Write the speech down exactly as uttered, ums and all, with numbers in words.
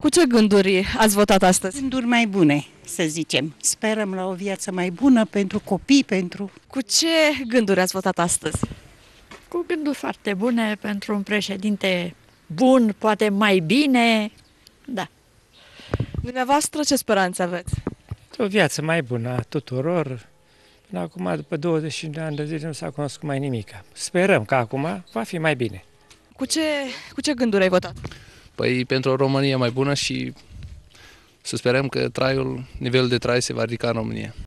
Cu ce gânduri ați votat astăzi? Gânduri mai bune, să zicem. Sperăm la o viață mai bună pentru copii, pentru... Cu ce gânduri ați votat astăzi? Cu gânduri foarte bune pentru un președinte bun, poate mai bine, da. Dumneavoastră ce speranțe aveți? O viață mai bună a tuturor. Până acum, după douăzeci și cinci de ani de zile, nu s-a cunoscut mai nimic. Sperăm că acum va fi mai bine. Cu ce, cu ce gânduri ai votat? Păi pentru o Românie mai bună și să sperăm că traiul, nivelul de trai se va ridica în România.